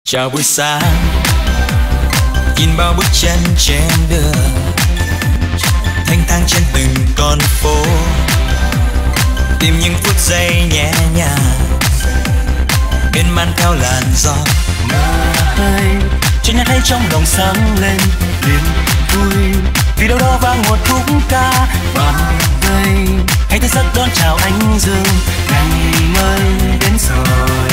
Chào buổi sáng, nhìn bao bước chân trên đường, thanh thang trên từng con phố, tìm những phút giây nhẹ nhàng, miên man theo làn gió mơ hay cho nhạc hay trong lòng sáng lên niềm vui, vì đâu đó vang một khúc ca vang đây hãy thức giấc đón chào ánh dương, ngày mới đến rồi.